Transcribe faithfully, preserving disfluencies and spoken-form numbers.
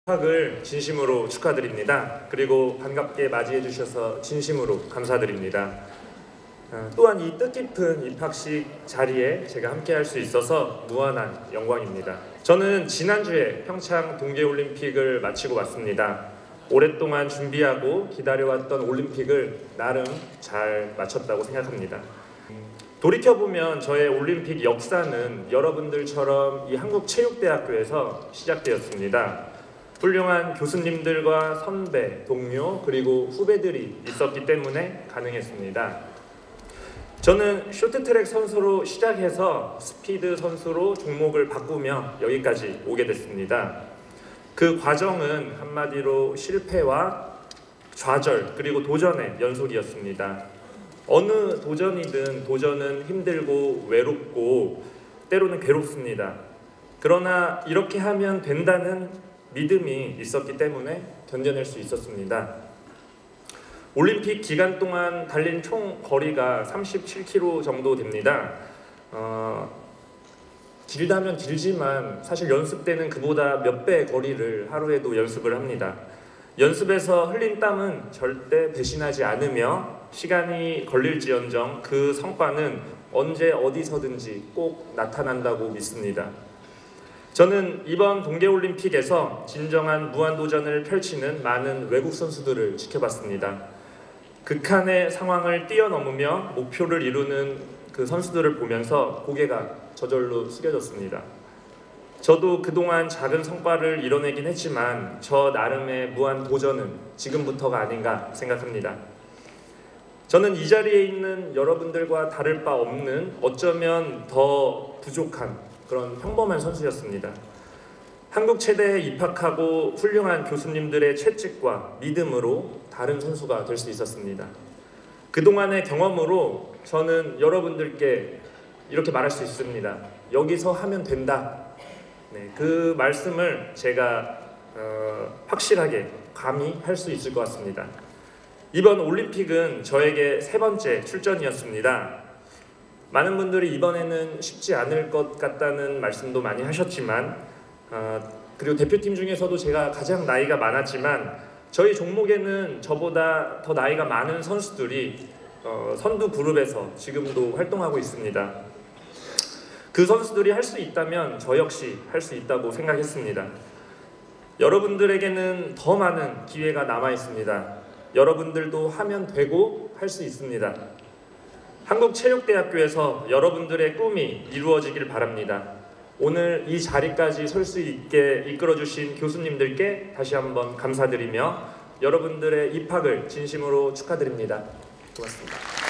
입학을 진심으로 축하드립니다. 그리고 반갑게 맞이해 주셔서 진심으로 감사드립니다. 또한 이 뜻깊은 입학식 자리에 제가 함께 할 수 있어서 무한한 영광입니다. 저는 지난주에 평창 동계올림픽을 마치고 왔습니다. 오랫동안 준비하고 기다려왔던 올림픽을 나름 잘 마쳤다고 생각합니다. 돌이켜보면 저의 올림픽 역사는 여러분들처럼 이 한국체육대학교에서 시작되었습니다. 훌륭한 교수님들과 선배, 동료, 그리고 후배들이 있었기 때문에 가능했습니다. 저는 쇼트트랙 선수로 시작해서 스피드 선수로 종목을 바꾸며 여기까지 오게 됐습니다. 그 과정은 한마디로 실패와 좌절 그리고 도전의 연속이었습니다. 어느 도전이든 도전은 힘들고 외롭고 때로는 괴롭습니다. 그러나 이렇게 하면 된다는 믿음이 있었기 때문에 견뎌낼 수 있었습니다. 올림픽 기간 동안 달린 총 거리가 삼십칠 킬로미터 정도 됩니다. 어, 길다면 길지만 사실 연습 때는 그보다 몇 배 거리를 하루에도 연습을 합니다. 연습에서 흘린 땀은 절대 배신하지 않으며 시간이 걸릴지언정 그 성과는 언제 어디서든지 꼭 나타난다고 믿습니다. 저는 이번 동계올림픽에서 진정한 무한도전을 펼치는 많은 외국 선수들을 지켜봤습니다. 극한의 상황을 뛰어넘으며 목표를 이루는 그 선수들을 보면서 고개가 저절로 숙여졌습니다. 저도 그동안 작은 성과를 이뤄내긴 했지만 저 나름의 무한도전은 지금부터가 아닌가 생각합니다. 저는 이 자리에 있는 여러분들과 다를 바 없는 어쩌면 더 부족한 그런 평범한 선수였습니다. 한국체대에 입학하고 훌륭한 교수님들의 채찍과 믿음으로 다른 선수가 될 수 있었습니다. 그동안의 경험으로 저는 여러분들께 이렇게 말할 수 있습니다. 여기서 하면 된다. 네, 그 말씀을 제가 어, 확실하게 감히 할 수 있을 것 같습니다. 이번 올림픽은 저에게 세 번째 출전이었습니다. 많은 분들이 이번에는 쉽지 않을 것 같다는 말씀도 많이 하셨지만 어, 그리고 대표팀 중에서도 제가 가장 나이가 많았지만 저희 종목에는 저보다 더 나이가 많은 선수들이 어, 선두 그룹에서 지금도 활동하고 있습니다. 그 선수들이 할 수 있다면 저 역시 할 수 있다고 생각했습니다. 여러분들에게는 더 많은 기회가 남아 있습니다. 여러분들도 하면 되고 할 수 있습니다. 한국체육대학교에서 여러분들의 꿈이 이루어지길 바랍니다. 오늘 이 자리까지 설 수 있게 이끌어주신 교수님들께 다시 한번 감사드리며 여러분들의 입학을 진심으로 축하드립니다. 고맙습니다.